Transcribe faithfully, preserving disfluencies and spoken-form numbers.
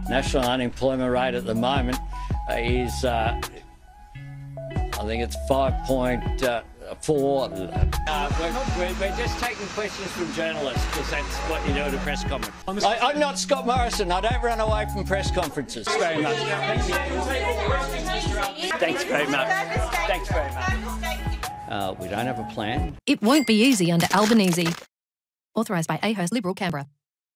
national unemployment rate at the moment uh, is, uh, I think it's five point four. Uh, we're, we're, we're just taking questions from journalists because that's what you do at a press conference. I, I'm not Scott Morrison. I don't run away from press conferences. Thanks very much. Thanks very much. Thanks very much. Uh, we don't have a plan. It won't be easy under Albanese. Authorised by A Hurst Liberal, Canberra.